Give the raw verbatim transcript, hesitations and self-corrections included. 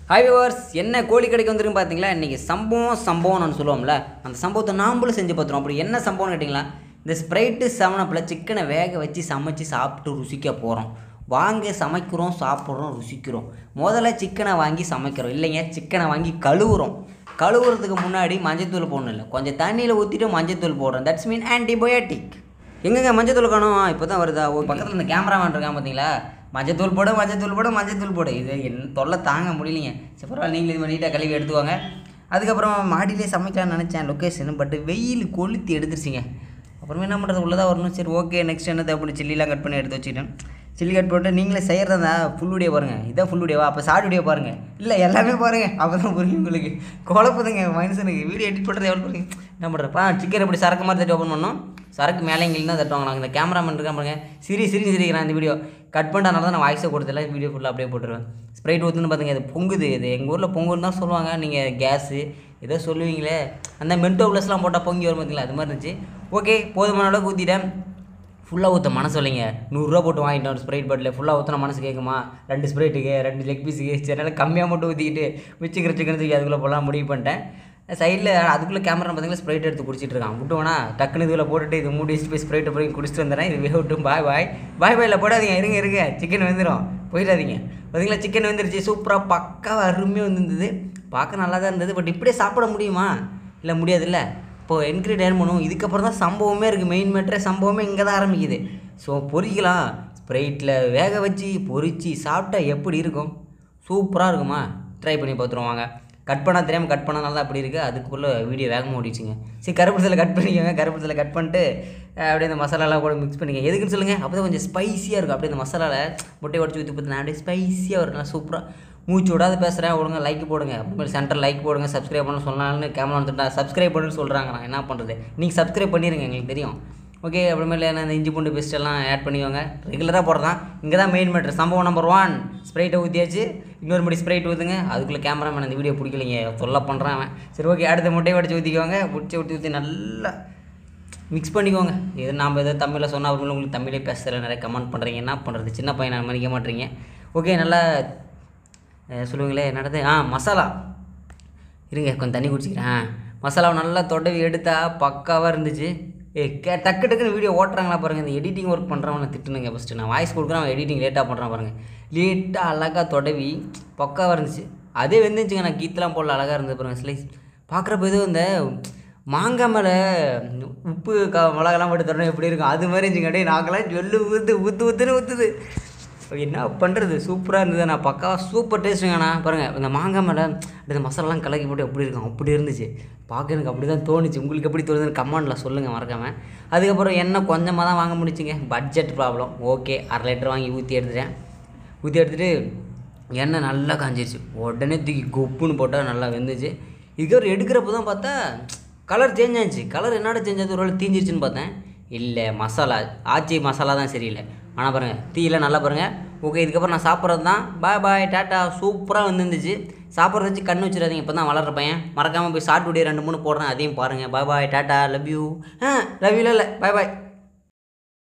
Hi viewers, என்ன கோழி கடைக்கு வந்துருக்கு பார்த்தீங்களா? இன்றைக்கி சம்பவம் சம்பவம்னு சொல்லுவோம்ல, அந்த சம்பவத்தை நாம்பளும் செஞ்சு பார்த்துருவோம். அப்படி என்ன சம்பவம்னு கேட்டிங்களா, இந்த ஸ்ப்ரைட்டு செவன் அப்பில் சிக்கனை வேக வச்சு சமைச்சு சாப்பிட்டு ருசிக்க போகிறோம். வாங்க சமைக்கிறோம், சாப்பிட்றோம், ருசிக்கிறோம். முதல்ல சிக்கனை வாங்கி சமைக்கிறோம் இல்லைங்க, சிக்கனை வாங்கி கழுவுறோம். கழுவுறதுக்கு முன்னாடி மஞ்சத்தூள் போடணும் இல்லை, கொஞ்சம் தண்ணியில் ஊற்றிட்டு மஞ்சத்தூள் போடுறோம். That's mean antibiotic. எங்கெங்க மஞ்சத்தூள் காணும்? இப்போ தான் வருதா? ஒரு பக்கத்தில் இந்த கேமராமேன் இருக்கான் பார்த்தீங்களா, மஞ்சத்தூள் போட மஞ்சத்தூள் போட மஞ்சத்தூள் போட இது என்ன தொல்லை தாங்க முடியலைங்க. சரி பரவாயில்ல, நீங்களும் இது பண்ணிட்டு கழுவி எடுத்துவாங்க. அதுக்கப்புறம் மாடியிலே சமைக்கலாம்னு நினச்சேன் லொக்கேஷன், பட் வெயில் கொளுத்தி எடுத்துருச்சிங்க. அப்புறமே என்ன பண்ணுறது, உள்ளதாக வரணும். சரி ஓகே, நெக்ஸ்ட் என்ன தேவைப்படும், சில்லிலாம் கட் பண்ணி எடுத்து வச்சுக்கிட்டேன். சில்லி கட் போட்டு நீங்களே செய்கிறதா ஃபுல் வீடியோ பாருங்கள். இதான் ஃபுல் வீடியோவா? அப்போ ஷார்ட் வீடியோ பாருங்கள். இல்லை எல்லாமே பாருங்கள், அப்போ தான் புரியும் உங்களுக்கு. குழப்பதுங்க மனுஷனுக்கு. வீடியோ எடிட் பண்ணுறது எவ்வளோ பாருங்க. என்ன பண்ணுறப்பா, சிக்கன் எப்படி சரக்கு மாதிரி தட்டி ஓப்பன் பண்ணோம், சரக்கு மேலே எங்களுக்கு தான் தட்டுவாங்க. நாங்கள் இந்த கேமராமேன் இருக்கா பாருங்க, சிரி சிரி சிரிக்கிறேன். இந்த வீடியோ கட் பண்ணுறதுனால தான் நான் வாய்ஸை கொடுத்தல, வீடியோ ஃபுல்லாக அப்படியே போட்டுருவேன். ஸ்ப்ரைட் ஊற்றுன்னு பார்த்துங்க, இது பொங்குது. இது எங்கள் ஊரில் பொங்குன்னு தான் சொல்லுவாங்க. நீங்கள் கேஸு ஏதோ சொல்லுவீங்களே, அந்த மென்டோ ப்ளஸ்லாம் போட்டால் பொங்கி வரும் பார்த்தீங்களா, அது மாதிரி இருந்துச்சு. ஓகே, போதுமான அளவுக்கு ஊற்றிட்டேன். ஃபுல்லாக ஊற்ற மனசு இல்லைங்க. நூறுரூவா போட்டு வாங்கிட்டோம் ஒரு ஸ்ப்ரைட் பாட்டில். ஃபுல்லாக ஊற்றின மனசு கேட்குமா? ரெண்டு ஸ்ப்ரைட்டுக்கு ரெண்டு லெக் பீஸுக்கு சரி கம்மியாக மட்டும் ஊற்றிக்கிட்டு மிச்சிக்கிற சிக்கன் தூக்கி அதுக்குள்ளே போகலாம் முடிவு பண்ணிட்டேன். சைடில் அதுக்குள்ளே கேமரா பார்த்தீங்கன்னா ஸ்ப்ரைட் எடுத்து குடிச்சிட்டு இருக்கான். விட்டு வேணா டக்குனு இதில் போட்டுட்டு இது மூடி வச்சுட்டு போய் ஸ்ப்ரைட்டை போய் குடிச்சிட்டு வந்துடுறேன். இது விட்டு பாய் பாய் பாய் பாயில் போடாதீங்க, இருங்க இருங்க, சிக்கன் வந்துடும், போயிடாதீங்க. பார்த்தீங்களா, சிக்கன் வந்துருச்சு. சூப்பராக பக்காவாக அருமையாக வந்துருந்தது. பார்க்க நல்லா தான் இருந்தது. பட் இப்படியே சாப்பிட முடியுமா? இல்லை முடியாதுல்ல. இப்போது இன்க்ரீடியன்ட் பண்ணுவோம். இதுக்கப்புறம் தான் சம்பவமே இருக்குது. மெயின் மேட்ரே சம்பவமே இங்கே தான் ஆரம்பிக்குது. ஸோ பொரிக்கலாம். ஸ்ப்ரைட்டில் வேக வச்சு பொரித்து சாப்பிட்டா எப்படி இருக்கும்? சூப்பராக இருக்குமா? ட்ரை பண்ணி பார்த்துருவோம் வாங்க. கட் பண்ணால் தெரியாமல் கட் பண்ணனால தான் அப்படி இருக்குது. அதுக்குள்ளே வீடியோ வேகமாக ஓடிச்சுங்க. சரி கருப்பத்தில் கட் பண்ணிக்கோங்க. கருப்பத்தில் கட் பண்ணிட்டு அப்படியே இந்த மசாலாலாம் கூட மிக்ஸ் பண்ணிக்கோங்க. எதுக்குன்னு சொல்லுங்கள், அப்போ தான் கொஞ்சம் ஸ்பைஸியாக இருக்கும். அப்படியே இந்த மசாலாவில் முட்டையை உடச்சி ஊற்றி பார்த்தீங்கன்னா அப்படியே ஸ்பைஸியாக வரும். நல்லா சூப்பராக மூச்சு விடாத பேசுகிறேன். ஒழுங்காக லைக் போடுங்க. அப்புறமேல் சென்டர் லைக் போடுங்க. சப்ஸ்கிரைப் பண்ண சொன்னாலும் கேமரா வந்துட்டா சப்ஸ்கிரைப் பண்ணுன்னு சொல்கிறாங்க. நான் என்ன பண்ணுறது, நீங்கள் சப்ஸ்கிரைப் பண்ணிடுங்க, எங்களுக்கு தெரியும். ஓகே, அப்புறமேல என்ன இந்த இஞ்சி பூண்டு பேஸ்ட் எல்லாம் ஆட் பண்ணிக்கோங்க. ரெகுலராக போடுறதான். இங்கே தான் மெயின் மேட்ரு. சம்பவம் நம்பர் ஒன், ஸ்ப்ரைட்டை ஊற்றியாச்சு. இன்னொரு மணி ஸ்ப்ரைட் ஊற்றுங்க. அதுக்குள்ளே கேமராமேன் அந்த வீடியோ பிடிக்கலைங்க, தொல்லை பண்ணுறான் அவன். சரி ஓகே, அடுத்த முட்டையை உடச்சி ஊற்றிக்கோங்க. பிடிச்சி ஊற்றி ஊற்றி நல்லா மிக்ஸ் பண்ணிக்கோங்க. இது நாம் எதாவது தமிழில் சொன்னால் அவங்களும் உங்களுக்கு தமிழே பேசுகிற நிறைய கமெண்ட் பண்ணுறீங்க. என்ன பண்ணுறது, சின்ன பையனை மதிக்க மாட்டேறீங்க. ஓகே, நல்லா சொல்லுவீங்களே என்னது, ஆ மசாலா இருங்க, கொஞ்சம் தண்ணி குடிச்சிக்கிறேன். மசாலாவை நல்லா தொடவி எடுத்தால் பக்காவாக இருந்துச்சு. ஏ கே டக்கு டக்குன்னு வீடியோ ஓட்டுறாங்களா பாருங்கள். இந்த எடிட்டிங் ஒர்க் பண்ணுறவனை திட்டுனுங்க. ஃபஸ்ட்டு நான் வாய்ஸ் கொடுக்குறேன், அவன் எடிட்டிங் லேட்டாக பண்ணுறான் பாருங்கள். லேட்டாக அழகாக தொடவி பக்காவாக இருந்துச்சு. அதே வெந்துச்சுங்க. நான் கீத்தெலாம் போடல, அழகாக இருந்தது பாருங்கள். ஸ்லைஸ் பார்க்குறப்ப எதுவும் இந்த மாங்காய் மேலே உப்பு க மிளகாலாம் போட்டு தரணும் எப்படி இருக்கும் அது மாதிரி இருந்துச்சுங்க. அப்படியே நாங்களாம் சொல்லு ஊற்று ஊற்று ஊற்றுன்னு ஊற்றுது. என்ன பண்ணுறது, சூப்பராக இருந்தது. நான் பக்காவாக சூப்பர் டேஸ்ட்டுங்கண்ணா. பாருங்கள் இந்த மாங்காய் மேலே இந்த மசாலாலாம் கலக்கி போட்டு எப்படி இருக்கும் அப்படி இருந்துச்சு. பார்க்க எனக்கு அப்படி தான் தோணுச்சு. உங்களுக்கு எப்படி தோணுதுன்னு கமெண்டில் சொல்லுங்கள் மறக்காமல். அதுக்கப்புறம் எண்ணெய் கொஞ்சமாக தான் வாங்க முடிச்சுங்க, பட்ஜெட் ப்ராப்ளம். ஓகே, அரை லிட்டர் வாங்கி ஊற்றி எடுத்துட்டேன். ஊற்றி எடுத்துகிட்டு எண்ணெய் நல்லா காஞ்சிருச்சு. உடனே தூக்கி கொப்புன்னு போட்டால் நல்லா வெந்துச்சு. இதுக்கப்புறம் எடுக்கிறப்போ தான் பார்த்தா கலர் சேஞ்ச் ஆச்சு. கலர் என்னோட சேஞ்ச் ஆகுது, ஒரு வேளை தீஞ்சிருச்சுன்னு பார்த்தேன். இல்லை, மசாலா ஆச்சி மசாலா தான் சரியில்லை. ஆனால் பாருங்கள், தீயில் நல்லா பாருங்கள். ஓகே, இதுக்கப்புறம் நான் சாப்பிட்றது தான். Bye bye tata. சூப்பராக வந்துருந்துச்சு. சாப்பிட்றத வச்சு கண்ணு வச்சுடாதீங்க, இப்போ தான் வளர்கிற பையன். மறக்காமல் போய் ஷார்ட் வீடியோ ரெண்டு மூணு போடுறேன், அதையும் பாருங்கள். Bye bye tata, love you. ஆ லவ் யூ இல்லை பாய் பாய்.